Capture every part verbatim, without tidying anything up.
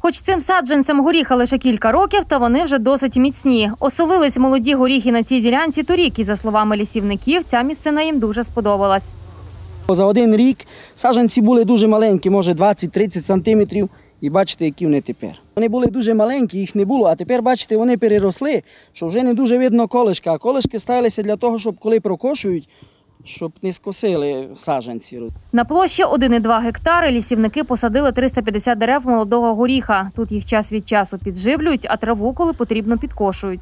Хоч цим саджанцям горіха лише кілька років, та вони вже досить міцні. Оселились молоді горіхи на цій ділянці торік, і, за словами лісівників, ця місцина їм дуже сподобалась. За один рік саджанці були дуже маленькі, може двадцять-тридцять сантиметрів, і бачите, які вони тепер. Вони були дуже маленькі, їх не було, а тепер, бачите, вони переросли, що вже не дуже видно колишка. А колишки ставилися для того, щоб коли прокошують, щоб не скосили саджанці. На площі один і два гектари лісівники посадили триста п'ятдесят дерев молодого горіха. Тут їх час від часу підживлюють, а траву, коли потрібно, підкошують.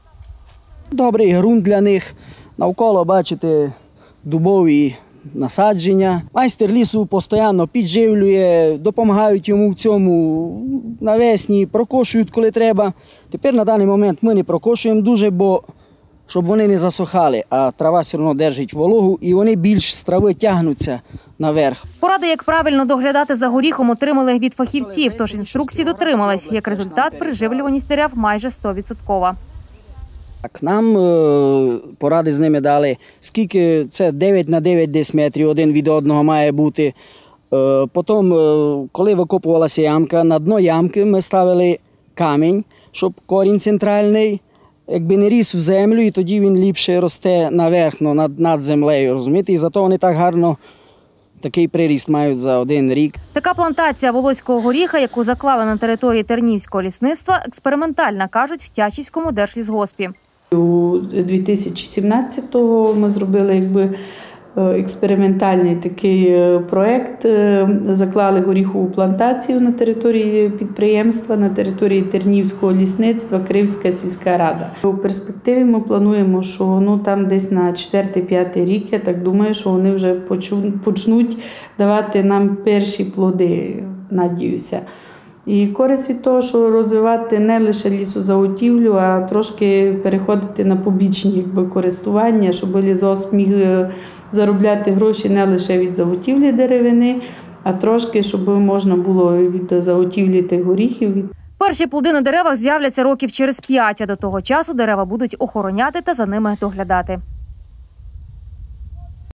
Добрий ґрунт для них. Навколо, бачите, дубові насадження. Майстер лісу постійно підживлює, допомагають йому в цьому навесні, прокошують, коли треба. Тепер на даний момент ми не прокошуємо дуже, бо щоб вони не засохали, а трава все одно держить вологу і вони більш з трави тягнуться наверх. Поради, як правильно доглядати за горіхом, отримали від фахівців, тож інструкції дотримались. Як результат, приживлюваність дерев майже сто відсотків. Так, нам е, поради з ними дали, скільки це дев'ять на дев'ять десь метрів один від одного має бути. Е, потім, е, коли викопувалася ямка, на дно ямки ми ставили камінь, щоб корінь центральний якби не ріс в землю, і тоді він ліпше росте наверх, над, над землею, розумієте? І зато вони так гарно такий приріст мають за один рік. Така плантація волоського горіха, яку заклали на території Тернівського лісництва, експериментальна, кажуть в Тячівському держлісгоспі. У дві тисячі сімнадцятому ми зробили якби експериментальний такий проєкт, заклали горіхову плантацію на території підприємства, на території Тернівського лісництва, Кривська сільська рада. У перспективі ми плануємо, що ну, там десь на четвертий-п'ятий рік, я так думаю, що вони вже почнуть давати нам перші плоди, надіюся. І користь від того, що розвивати не лише лісозаготівлю, а трошки переходити на побічні якби, користування, щоб лісгосп міг заробляти гроші не лише від заготівлі деревини, а трошки, щоб можна було від заготівлі тих горіхів. Перші плоди на деревах з'являться років через п'ять, а до того часу дерева будуть охороняти та за ними доглядати.